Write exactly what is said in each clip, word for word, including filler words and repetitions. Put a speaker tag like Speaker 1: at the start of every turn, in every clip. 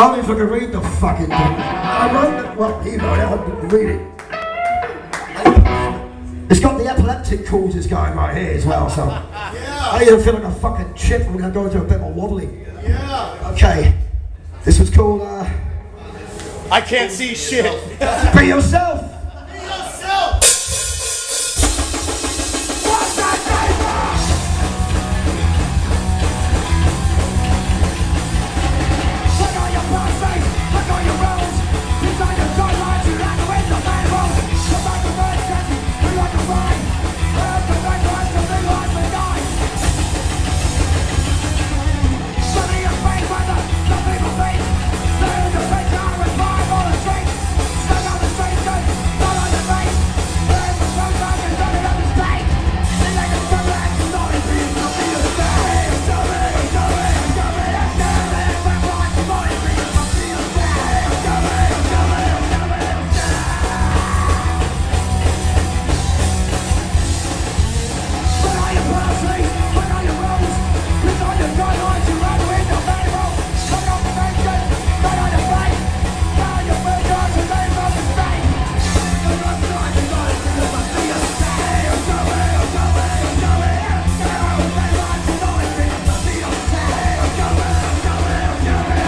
Speaker 1: Only if I can read the fucking thing. I wrote it. Well, you know, I didn't read it. It's got the epileptic causes going right here as well, so. Yeah. I even feel like a fucking chip. I'm gonna go into a bit more wobbly. Yeah. Okay. This was called, uh.
Speaker 2: I can't see shit.
Speaker 1: Be yourself.
Speaker 2: Be yourself.
Speaker 1: What's that neighbor? Look on your birthday, look on your roads. Design your guidelines, you like the way the man rolls. Come back to bird catching, we like a ride. Where's the right place to be like the night? Sunny and fake weather, some people think. There's a fake down with five on the street. Stuck on the street, good, not on the face. There's a phone back and done it on the stage. They like a summer and it's not in being something to say. Show me, show me, show me, show me. Back like the money, being something to say. Show me, show me, show me, show me. But are you passing? But are you rose? It's on your guidelines, you run with your manual. Look on the nation, not on the face. Now your first guys are named on the state. The rough side is on it, because I see you say. Show me, show me, show me. They like to know it, because I see you say. Show me, show me, show me.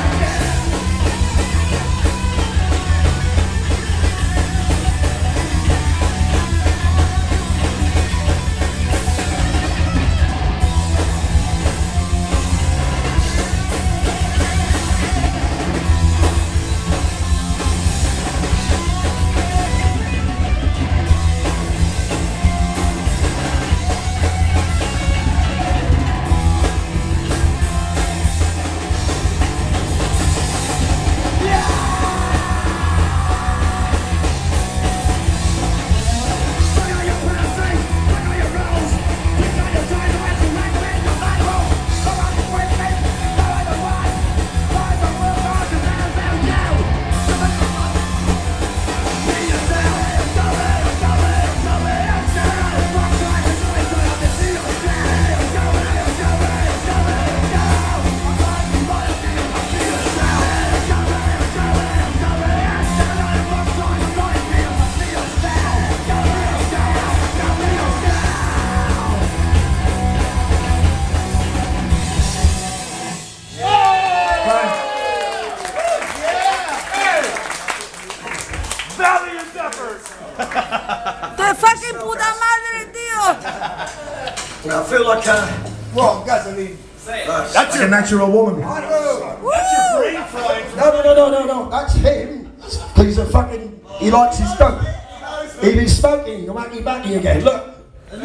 Speaker 2: Valiant effort.
Speaker 3: ¡Qué fucking puta madre, tío!
Speaker 1: I feel like a,
Speaker 4: Well, guys, I mean,
Speaker 1: uh, that's a natural woman. No,
Speaker 2: That's your brain frying.
Speaker 1: no, no, no, no, no. That's him. Because he's a fucking. He likes his dope. He's been smoking. The wacky backy again. Look. He's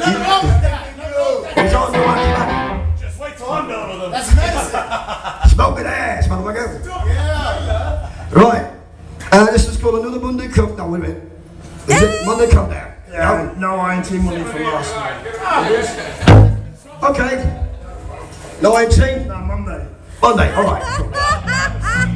Speaker 1: on the wacky backy.
Speaker 2: Just wait till I'm done with him.
Speaker 4: that's medicine.
Speaker 1: Smoking ass, motherfucker.
Speaker 4: Yeah.
Speaker 1: Right. Uh, this is called Another Monday Come. No, wait a minute. Is it Monday Come Down?
Speaker 4: Yeah, no, I ain't seen money for last night.
Speaker 1: Okay. nineteen.
Speaker 4: No, Monday.
Speaker 1: Monday. All right.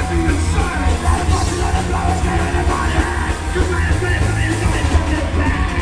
Speaker 5: Cause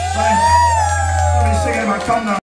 Speaker 4: Somebody's singing about come down.